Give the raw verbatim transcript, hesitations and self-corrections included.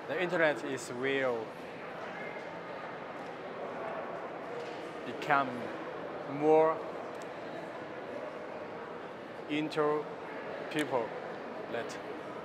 The internet is will become more into people that